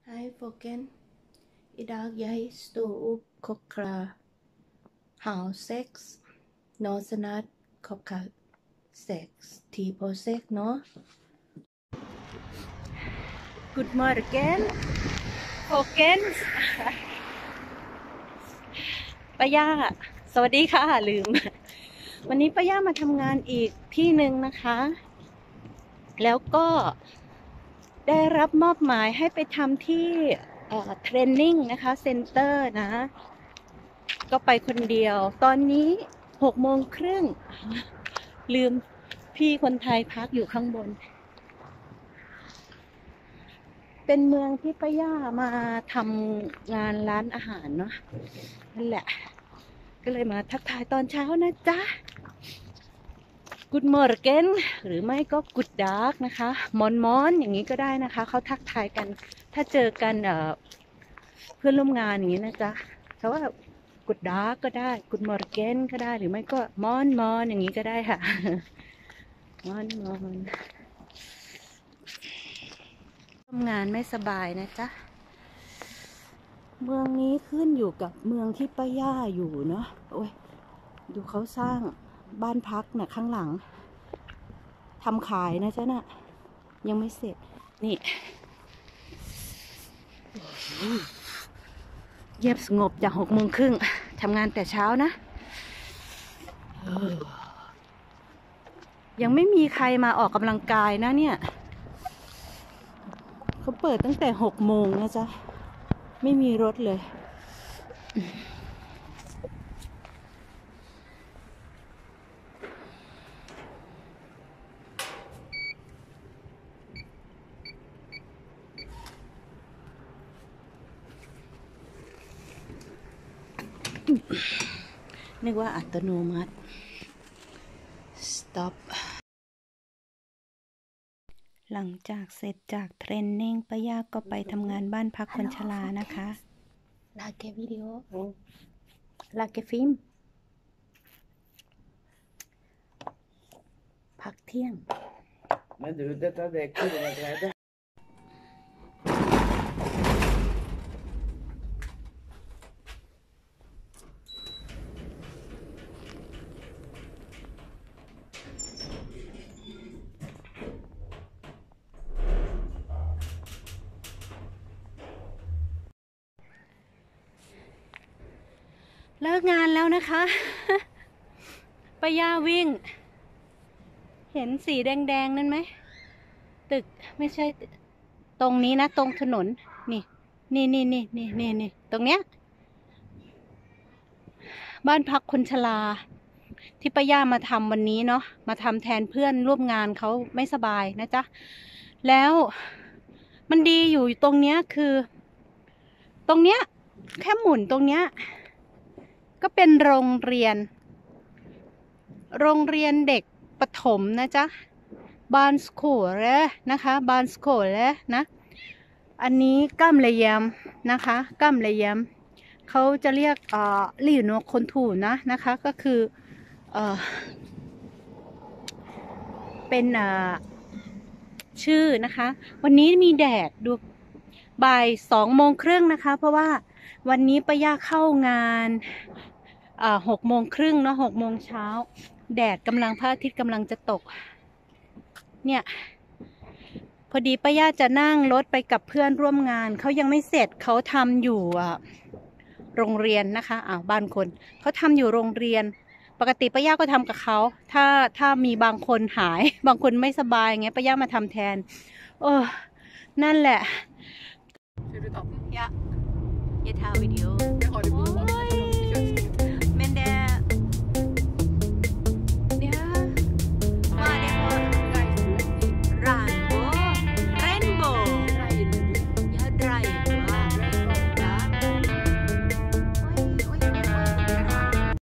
Hej folkens. I dag jeg stod op klokken halv 6. Nå snart klokken 6. 10:06 nå. Good morning folkens ป้าย่าสวัสดีค่ะลืมวันนี้ป้าย่ามาทำงานอีกที่หนึ่งนะคะแล้วก็ได้รับมอบหมายให้ไปทำที่เทรนนิ่งนะคะเซ็นเตอร์นะก็ไปคนเดียวตอนนี้6:30ลืมพี่คนไทยพักอยู่ข้างบนเป็นเมืองที่ป้าย่ามาทำงานร้านอาหารเนาะนั่นแหละก็เลยมาทักทายตอนเช้านะจ๊ะ Good morning หรือไม่ก็ Good dark นะคะมอนอย่างนี้ก็ได้นะคะเขาทักทายกันถ้าเจอกันเพื่อนร่วมงานอย่างนี้นะจ๊ะเพราะว่า Good dark ก็ได้ Good morning ก็ได้หรือไม่ก็มอนอย่างนี้ก็ได้ค่ะมอนทำงานไม่สบายนะจ๊ะเมืองนี้ขึ้นอยู่กับเมืองที่ป้าย่าอยู่เนาะโอ้ยดูเขาสร้างบ้านพักน่ะข้างหลังทำขายนะจ๊ะน่ะยังไม่เสร็จนี่เงียบสงบจาก6:30ทำงานแต่เช้านะยังไม่มีใครมาออกกำลังกายนะเนี่ยเขาเปิดตั้งแต่6:00นะจ๊ะไม่มีรถเลยนึกว่าอัตโนมัติ stop หลังจากเสร็จจากเทรนนิ่งป้าย่าก็ไปทำงานบ้านพักคนชรานะคะลาเกวิดีโอลาเกฟิล์มพักเที่ยง Men du, detta räcker med kläder. เลิกงานแล้วนะคะป้าย่าวิ่งเห็นสีแดงๆนั่นไหมตึกไม่ใช่ตรงนี้นะตรงถนนนี่ตรงเนี้ยบ้านพักคนชราที่ป้าย่ามาทำวันนี้เนาะมาทำแทนเพื่อนร่วมงานเขาไม่สบายนะจ๊ะแล้วมันดีอยู่ตรงเนี้ยคือตรงเนี้ยแค่หมุนตรงเนี้ยก็เป็นโรงเรียนเด็กประถมนะจ๊ะบานสโคลนะคะบานสโคลนะอันนี้กัมเลยยมนะคะกัมเลยยมเขาจะเรียกลี่นกคนถูนะคะก็คือเป็นชื่อนะคะวันนี้มีแดดดูบ่าย2:30นะคะเพราะว่าวันนี้ป้าย่าเข้างาน6:30เนาะ6:00เช้าแดดกำลังพระอาทิตย์กำลังจะตกเนี่ยพอดีป้าย่าจะนั่งรถไปกับเพื่อนร่วมงานเขายังไม่เสร็จเขาทำอยู่โรงเรียนนะคะบ้านคนเขาทำอยู่โรงเรียนปกติป้าย่าก็ทำกับเขาถ้ามีบางคนหายบางคนไม่สบายไงป้าย่ามาทำแทนนั่นแหละ Ser du อย่าถ่ายวิดีโอ